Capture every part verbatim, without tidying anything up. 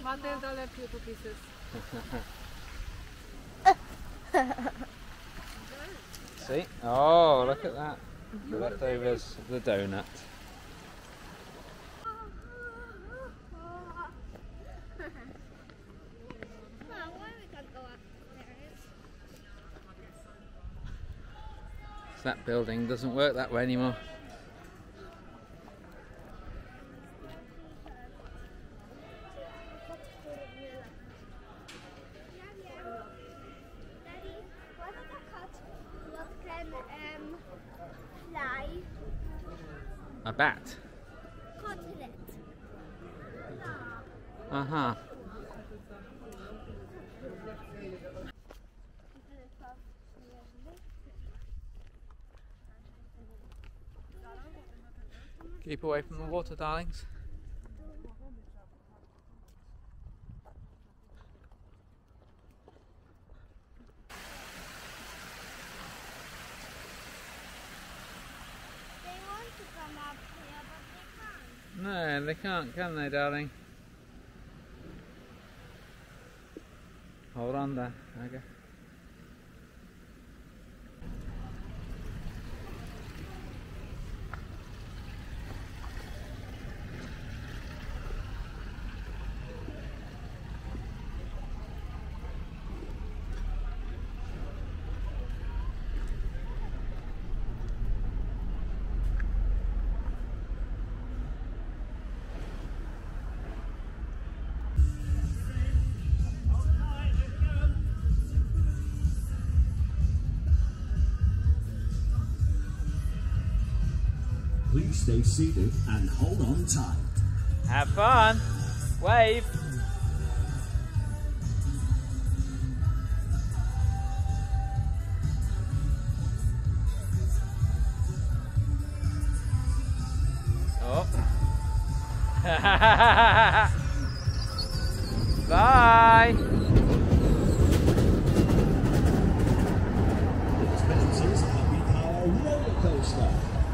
hundred dollar two pieces. See? Oh, look at that. The leftovers of the donut. That building doesn't work that way anymore. A bat? Continent. Uh-huh. Keep away from the water, darlings. They want to come up here, but they can't. No, they can't, can they, darling? Hold on there. Okay. Please stay seated and hold on tight. Have fun. Wave. Oh. Bye. Expenses will be our roller coaster.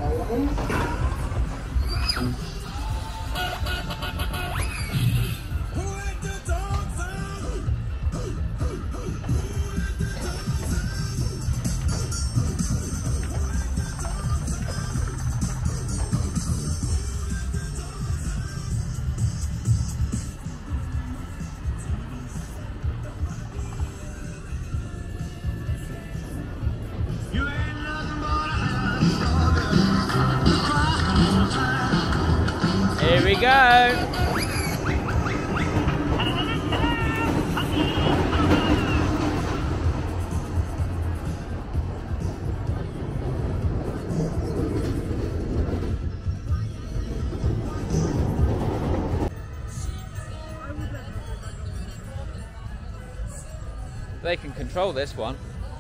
Here we go. They can control this one.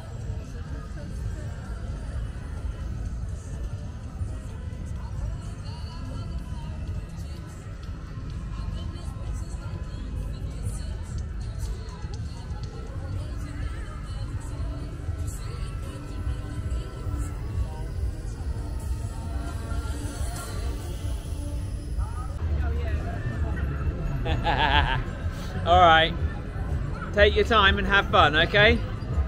All right, take your time and have fun, okay?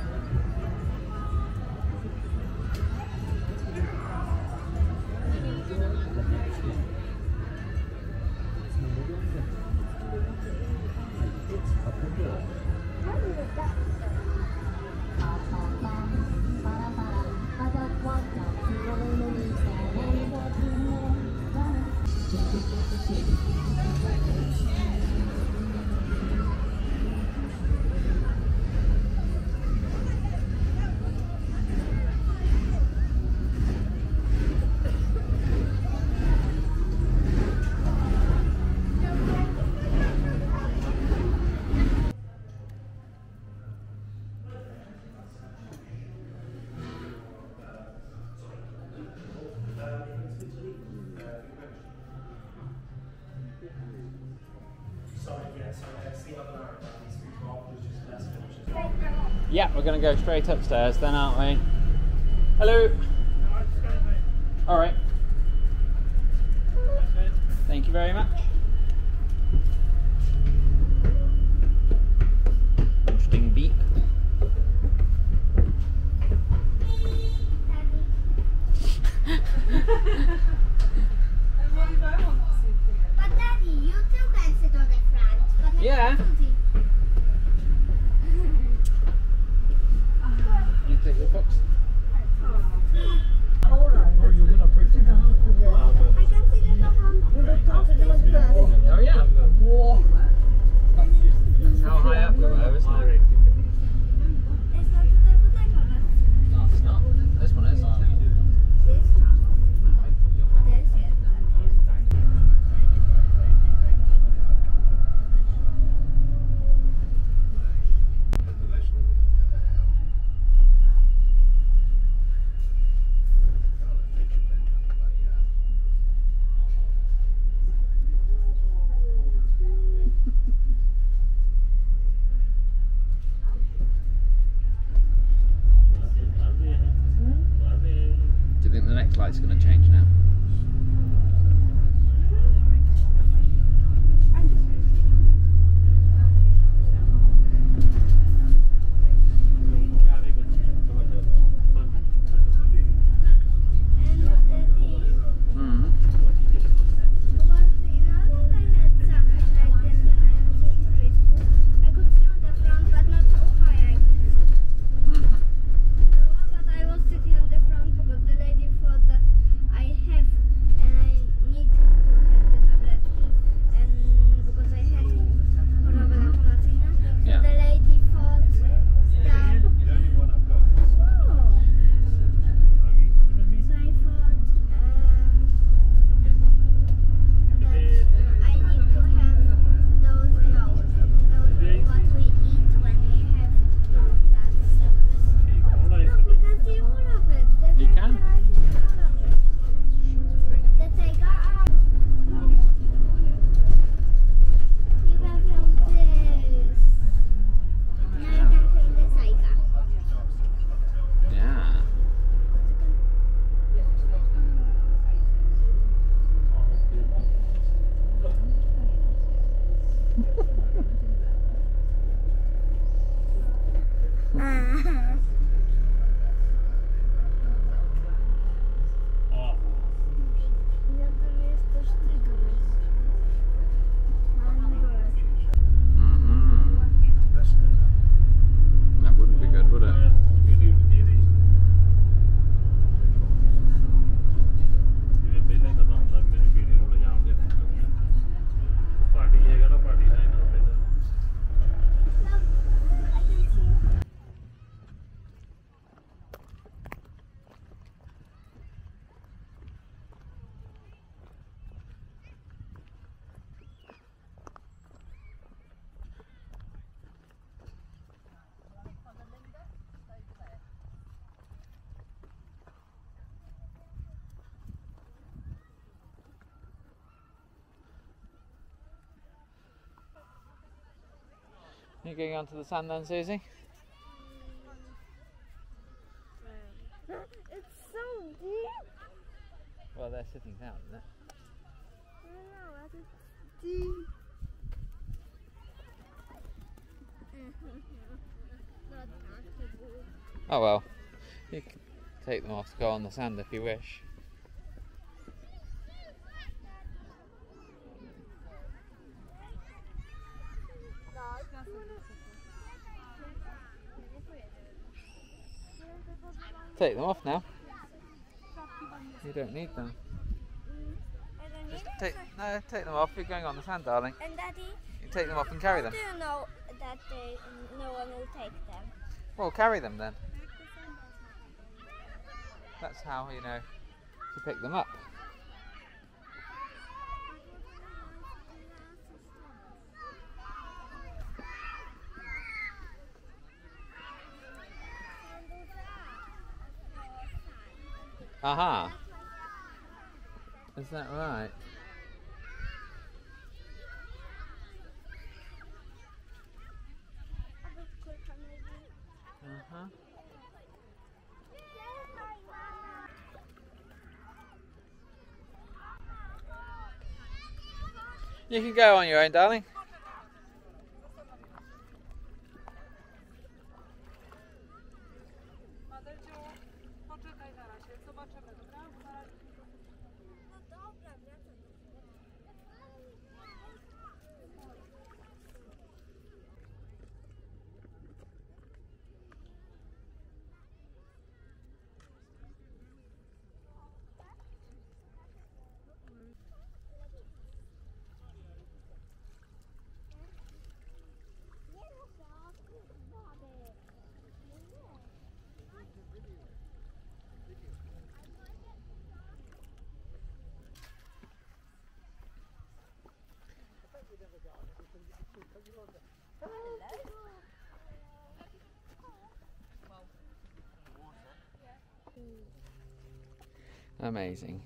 Yeah, we're going to go straight upstairs then, aren't we? Hello. All right. Thank you very much. light's going to change now. You going onto the sand then, Susie? It's so deep. Well, they're sitting down, isn't it? I know, it's deep. Not comfortable. Oh well, you can take them off to go on the sand if you wish. Take them off now. You don't need them. I don't Just need take them. no, take them off. You're going on the sand, darling. And Daddy, You take them off and carry how them. do you know that they, no one will take them? Well, carry them then. That's how you know to pick them up. Aha. Is that right? Uh-huh. You can go on your own, darling. Amazing.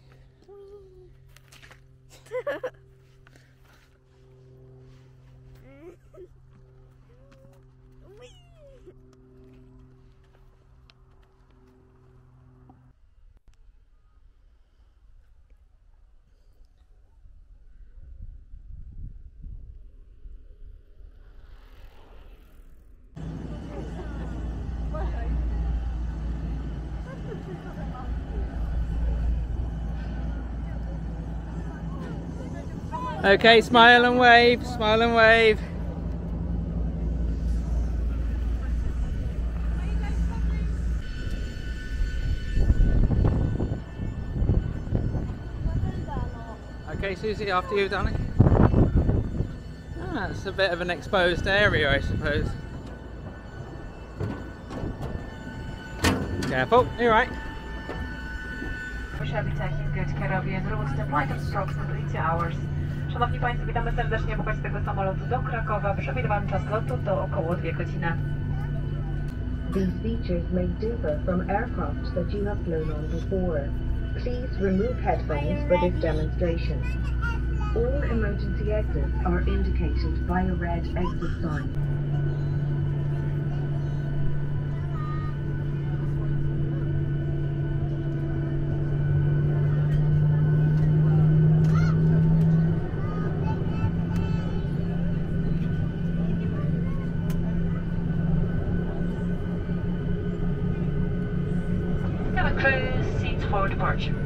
Okay, smile and wave, smile and wave. Okay, Susie, after you, darling. Ah, it's a bit of an exposed area, I suppose. Careful, you're right. Good Caribbean routes to flight of approximately two hours. Szanowni Państwo, witamy serdecznie w okolicy tego samolotu do Krakowa. Przewidywany czas lotu to około dwie godziny. These features may differ from aircraft that you have flown on before. Please remove headphones for this demonstration. All emergency exits are indicated by a red exit sign. Cabin crew, seats for departure.